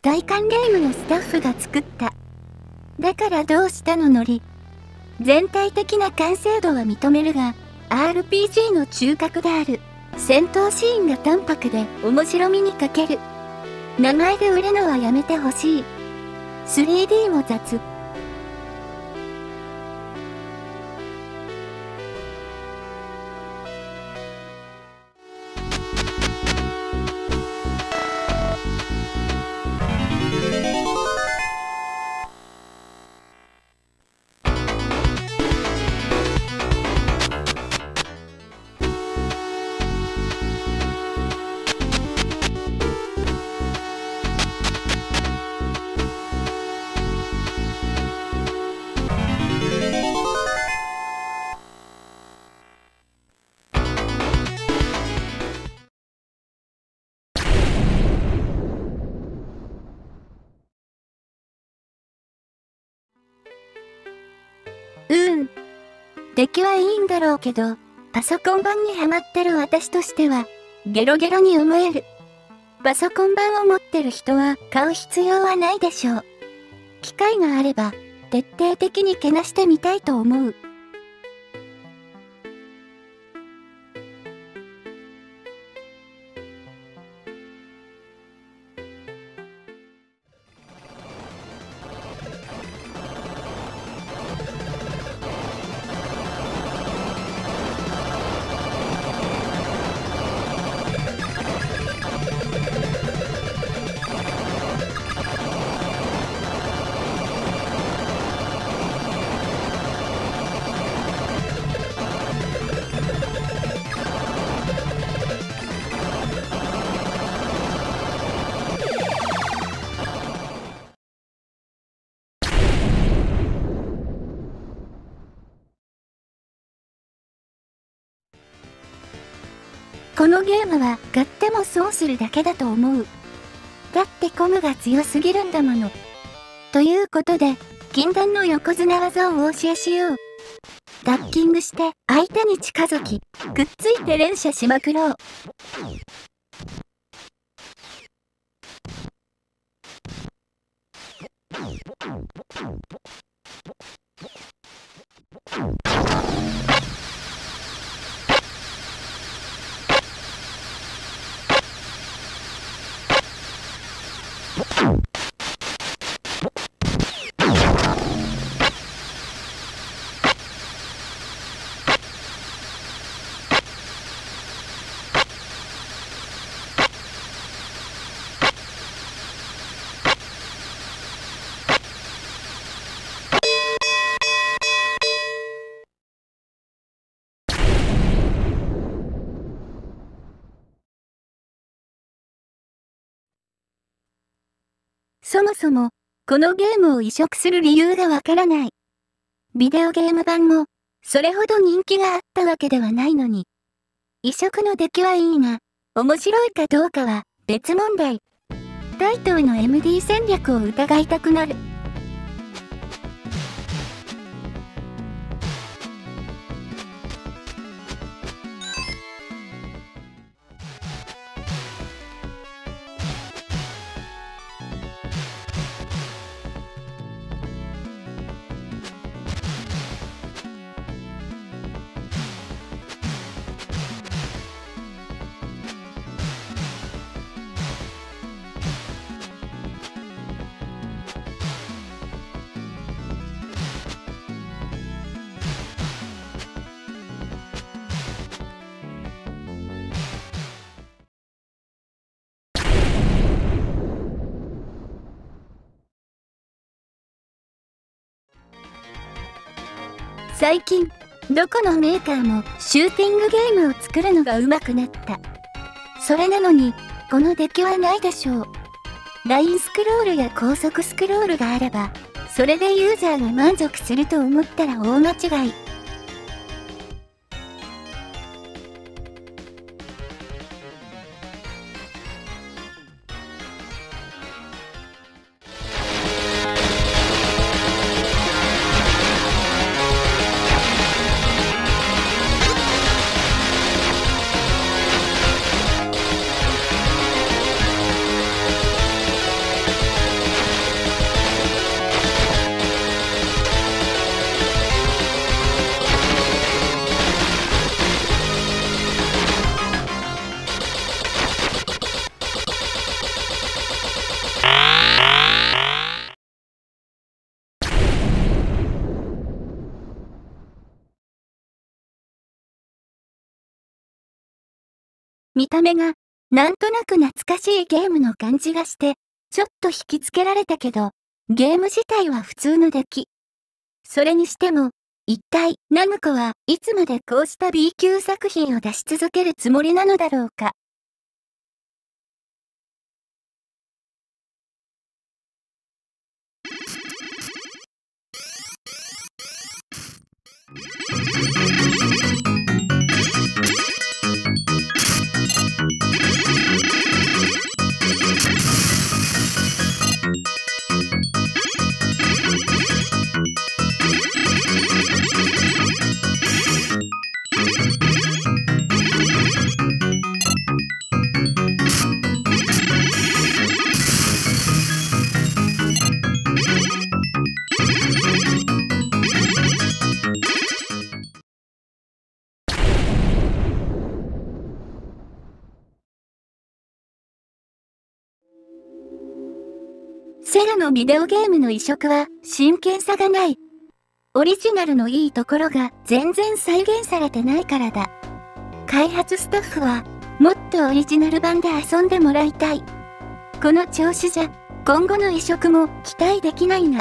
体感ゲームのスタッフが作った。だからどうしたのノリ。全体的な完成度は認めるが、RPG の中核である。戦闘シーンが淡白で面白みに欠ける。名前で売るのはやめてほしい。3D も雑。出来はいいんだろうけど、パソコン版にハマってる私としては、ゲロゲロに思える。パソコン版を持ってる人は買う必要はないでしょう。機会があれば、徹底的にけなしてみたいと思う。このゲームは買っても損するだけだと思う。だってコムが強すぎるんだもの。ということで、禁断の横綱技をお教えしよう。ダッキングして相手に近づき、くっついて連射しまくろう。そもそも、このゲームを移植する理由がわからない。ビデオゲーム版も、それほど人気があったわけではないのに。移植の出来はいいが、面白いかどうかは別問題。大東の MD 戦略を疑いたくなる。最近、どこのメーカーもシューティングゲームを作るのが上手くなった。それなのに、この出来はないでしょう。ラインスクロールや高速スクロールがあれば、それでユーザーが満足すると思ったら大間違い。 見た目がなんとなく懐かしいゲームの感じがして、ちょっと引きつけられたけど、ゲーム自体は普通の出来。それにしても、一体ナムコはいつまでこうした B 級作品を出し続けるつもりなのだろうか。セガのビデオゲームの移植は真剣さがない。オリジナルのいいところが全然再現されてないからだ。開発スタッフはもっとオリジナル版で遊んでもらいたい。この調子じゃ今後の移植も期待できないな。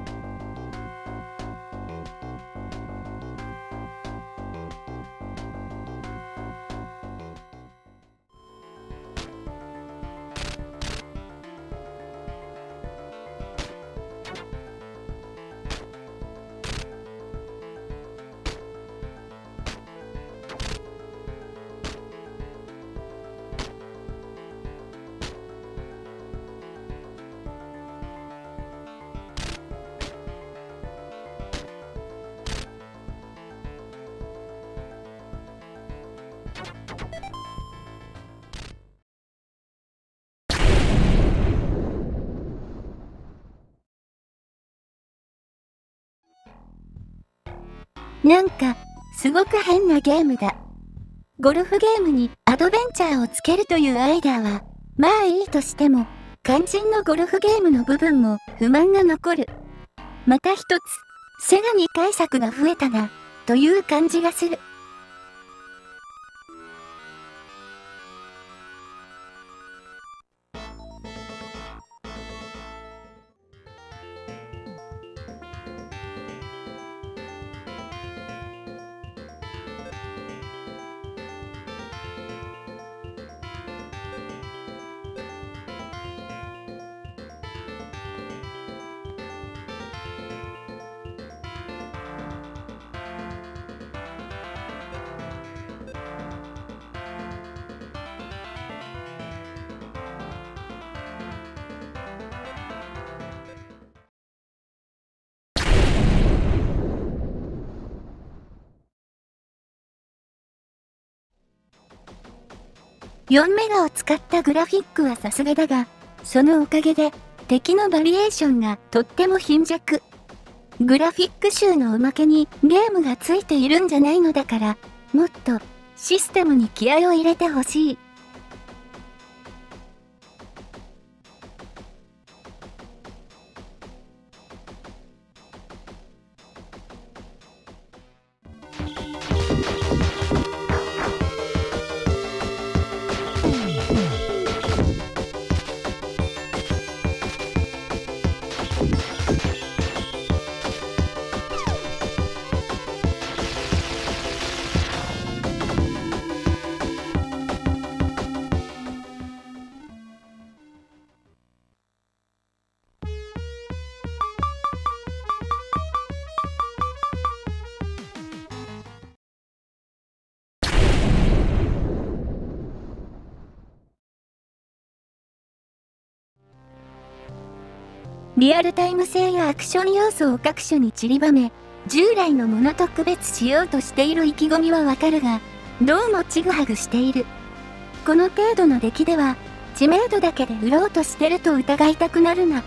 なんか、すごく変なゲームだ。ゴルフゲームにアドベンチャーをつけるというアイデアは、まあいいとしても、肝心のゴルフゲームの部分も不満が残る。また一つ、セガ2回作が増えたな、という感じがする。4メガを使ったグラフィックはさすがだが、そのおかげで敵のバリエーションがとっても貧弱。グラフィック集のおまけにゲームがついているんじゃないのだから、もっとシステムに気合を入れてほしい。リアルタイム性やアクション要素を各所に散りばめ、従来のものと区別しようとしている意気込みはわかるが、どうもちぐはぐしている。この程度の出来では、知名度だけで売ろうとしてると疑いたくなるな。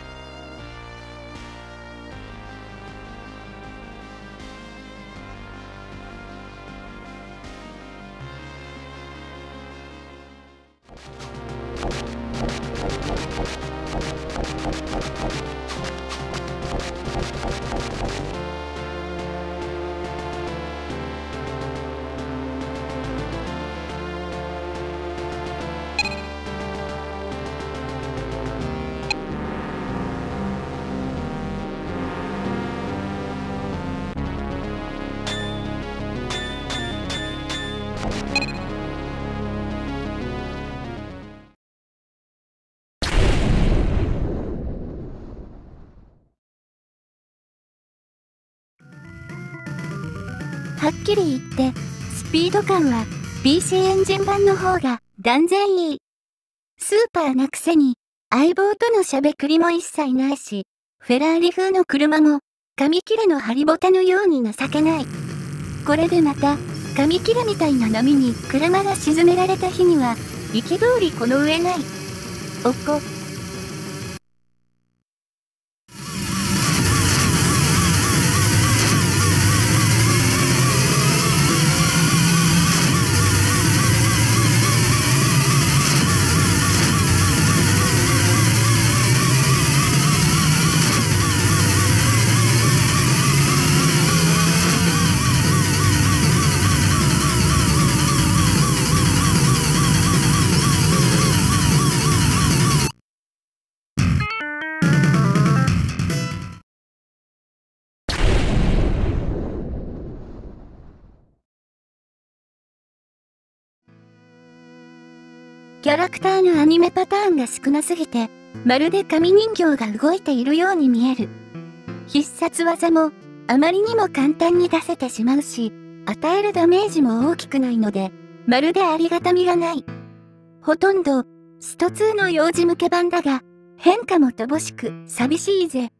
はっきり言って、スピード感は PC エンジン版の方が断然いい。スーパーなくせに、相棒とのしゃべくりも一切ないし、フェラーリ風の車も、紙切れのハリボテのように情けない。これでまた、紙切れみたいな波に車が沈められた日には、憤りこの上ない。おこ。キャラクターのアニメパターンが少なすぎて、まるで紙人形が動いているように見える。必殺技もあまりにも簡単に出せてしまうし、与えるダメージも大きくないので、まるでありがたみがない。ほとんど、スト2の幼児向け版だが、変化も乏しく寂しいぜ。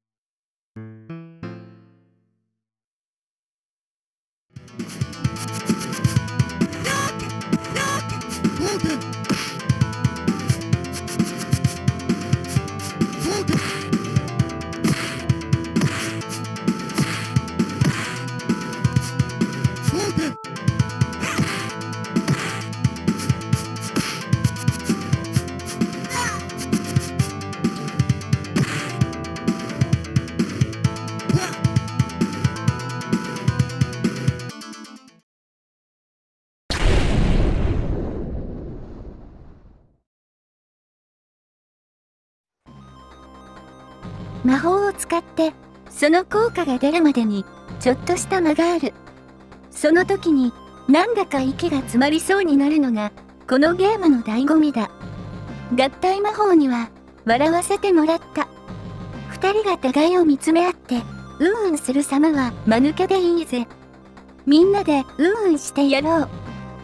魔法を使って、その効果が出るまでに、ちょっとした間がある。その時に、なんだか息が詰まりそうになるのが、このゲームの醍醐味だ。合体魔法には、笑わせてもらった。二人が互いを見つめ合って、うんうんする様は、間抜けでいいぜ。みんなで、うんうんしてやろう。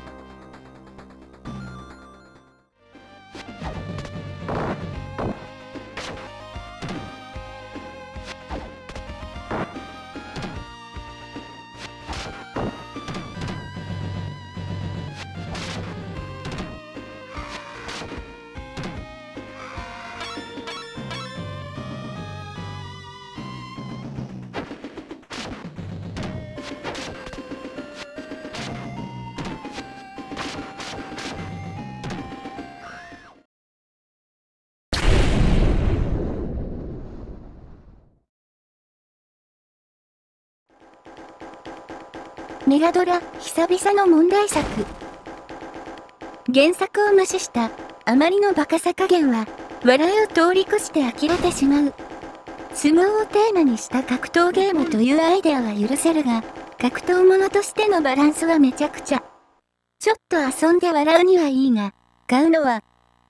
メガドラ、久々の問題作。原作を無視したあまりのバカさ加減は、笑いを通り越して呆れてしまう。相撲をテーマにした格闘ゲームというアイデアは許せるが、格闘ものとしてのバランスはめちゃくちゃ。ちょっと遊んで笑うにはいいが、買うのは、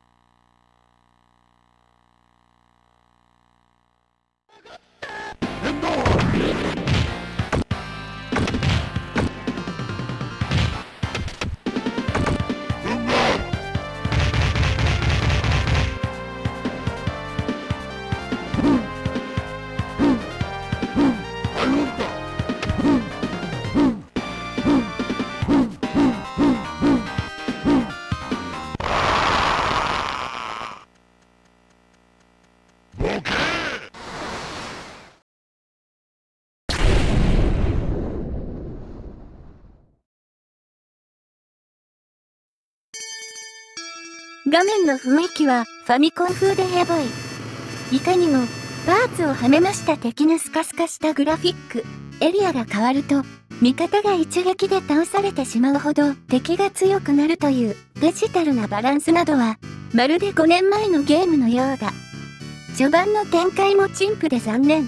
画面の雰囲気はファミコン風でエボい。いかにもパーツをはめました的なスカスカしたグラフィック。エリアが変わると味方が一撃で倒されてしまうほど敵が強くなるというデジタルなバランスなどはまるで5年前のゲームのようだ。序盤の展開も陳腐で残念。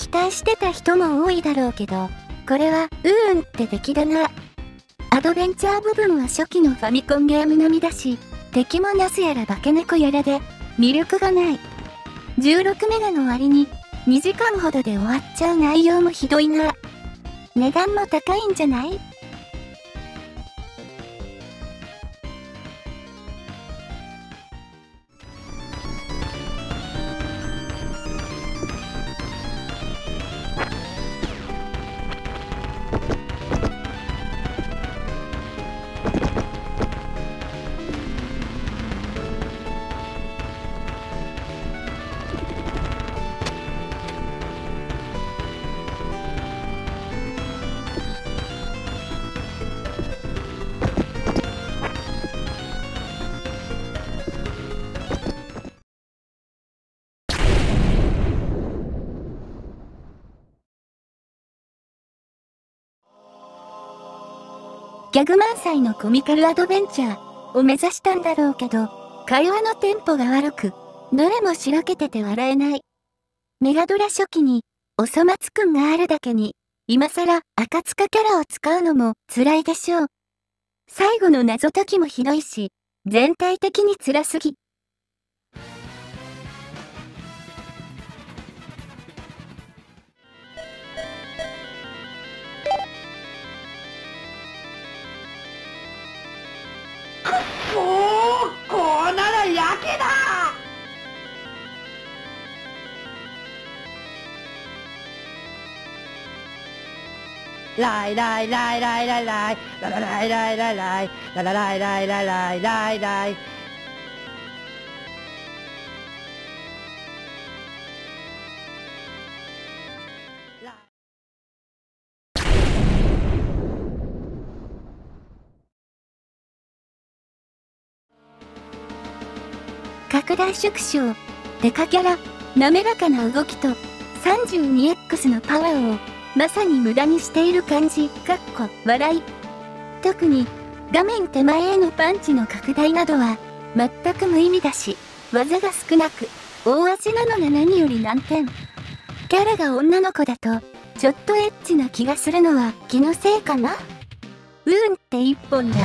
期待してた人も多いだろうけど、これはって出来だな。アドベンチャー部分は初期のファミコンゲーム並みだし、敵もナスやら化け猫やらで魅力がない。16メガの割に2時間ほどで終わっちゃう内容もひどいな。値段も高いんじゃない？ギャグ満載のコミカルアドベンチャーを目指したんだろうけど、会話のテンポが悪く、どれもしらけてて笑えない。メガドラ初期に、おそ松くんがあるだけに、今更赤塚キャラを使うのも辛いでしょう。最後の謎解きもひどいし、全体的に辛すぎ。 こうならやけだ。ライライライライライライララライライライライララライライライライライライ。 拡大縮小、デカキャラ、滑らかな動きと 32X のパワーをまさに無駄にしている感じ、笑い。特に画面手前へのパンチの拡大などは全く無意味だし、技が少なく、大味なのが何より難点。キャラが女の子だと、ちょっとエッチな気がするのは気のせいかな？って一本だ。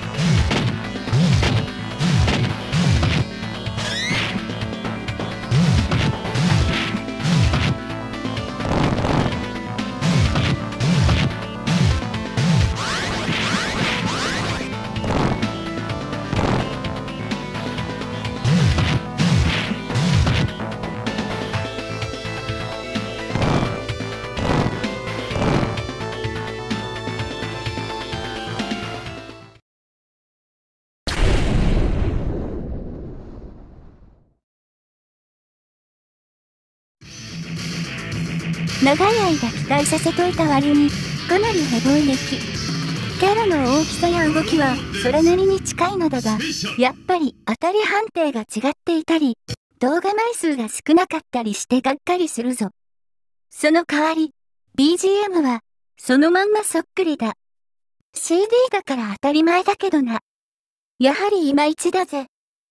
長い間期待させといた割にかなりヘボい出来。キャラの大きさや動きはそれなりに近いのだが、やっぱり当たり判定が違っていたり、動画枚数が少なかったりしてがっかりするぞ。その代わり、BGM はそのまんまそっくりだ。CD だから当たり前だけどな。やはりいまいちだぜ。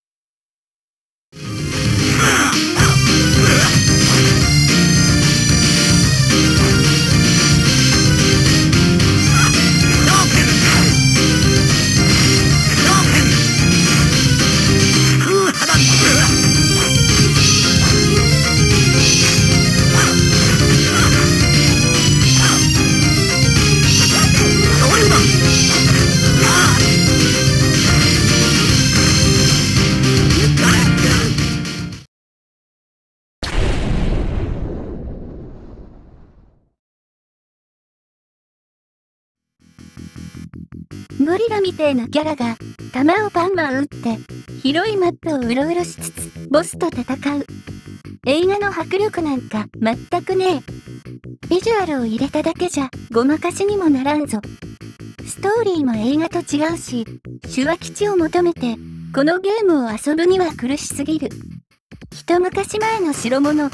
ゴリラみてえなキャラが弾をバンバン撃って広いマップをうろうろしつつボスと戦う。映画の迫力なんか全くねえ。ビジュアルを入れただけじゃごまかしにもならんぞ。ストーリーも映画と違うし、手話基地を求めてこのゲームを遊ぶには苦しすぎる。一昔前の代物。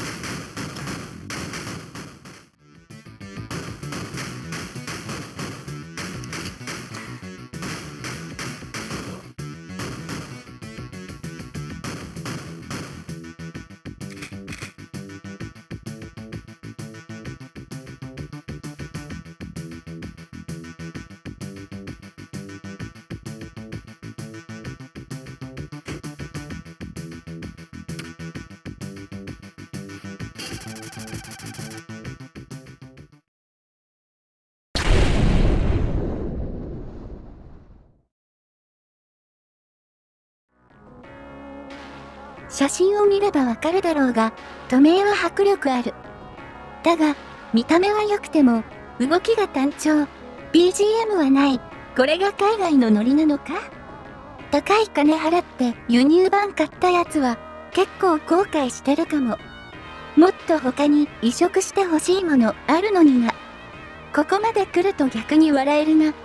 写真を見ればわかるだろうが、止めは迫力ある。だが、見た目は良くても、動きが単調、BGM はない。これが海外のノリなのか？高い金払って輸入版買ったやつは、結構後悔してるかも。もっと他に移植してほしいものあるのにな。ここまで来ると逆に笑えるな。